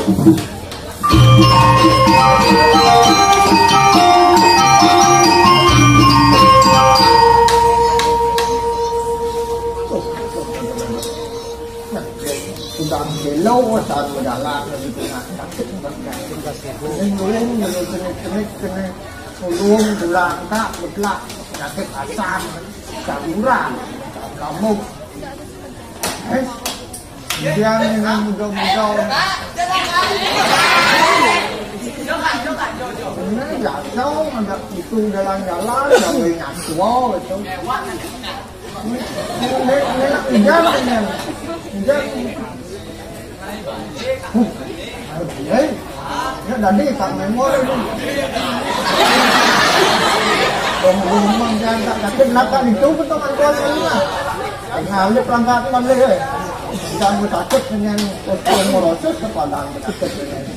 lâu saat berjalan begitu sakit kemudian kena ulung tulang tak betlak sakit asam saluran lambung yang dengan mudah-mudah ini jatuh ada itu jalan-jalan dari nyatu gitu ini đấy nó đã đi thằng này ngồi luôn còn mang ra đã kết nạp ta thì chú vẫnต้องăn con đấy mà anh nào lúc làm ra cũng ăn lên rồi ra người ta chết cho nên một tuần một đó chết các bạn làm được tích cực này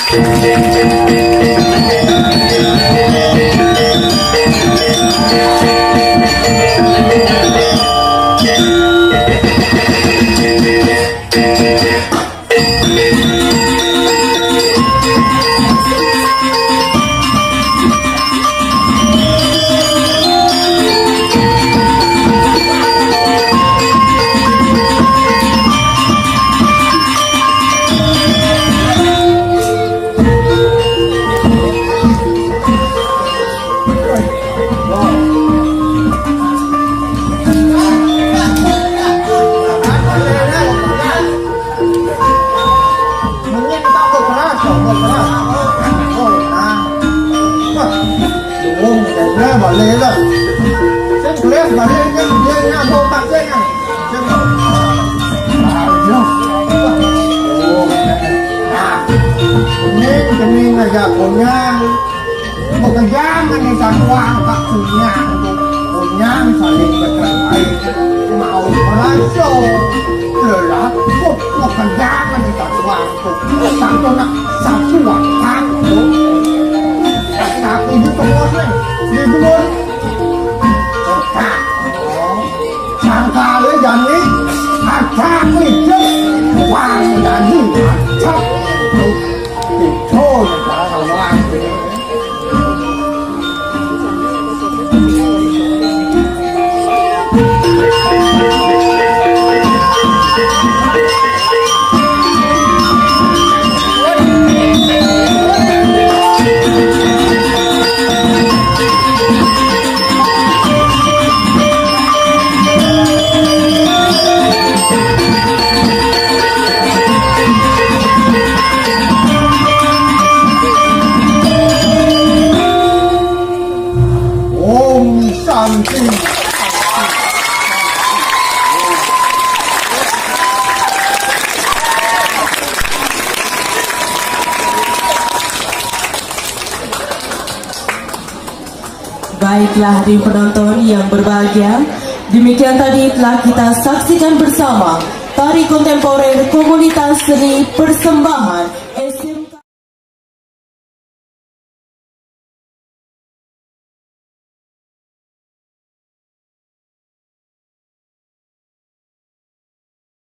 Jangan disakuang tak punya saling bercerai mau merasa lelah bukan jangan disakuang satu nak sakuang satu tapi di tengah di dua sangka le jadi acak itu wang jadi acak itu kalau wang Baiklah hadirin penonton yang berbahagia, demikian tadi telah kita saksikan bersama tari kontemporer komunitas seni persembahan